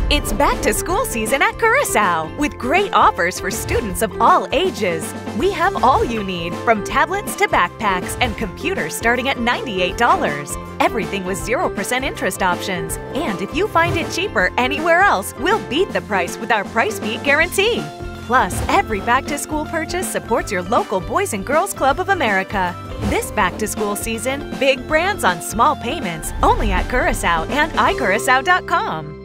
It's back to school season at Curacao with great offers for students of all ages. We have all you need, from tablets to backpacks and computers starting at $98. Everything with 0% interest options. And if you find it cheaper anywhere else, we'll beat the price with our price beat guarantee. Plus, every back-to-school purchase supports your local Boys and Girls Club of America. This back-to-school season, big brands on small payments, only at Curacao and iCuracao.com.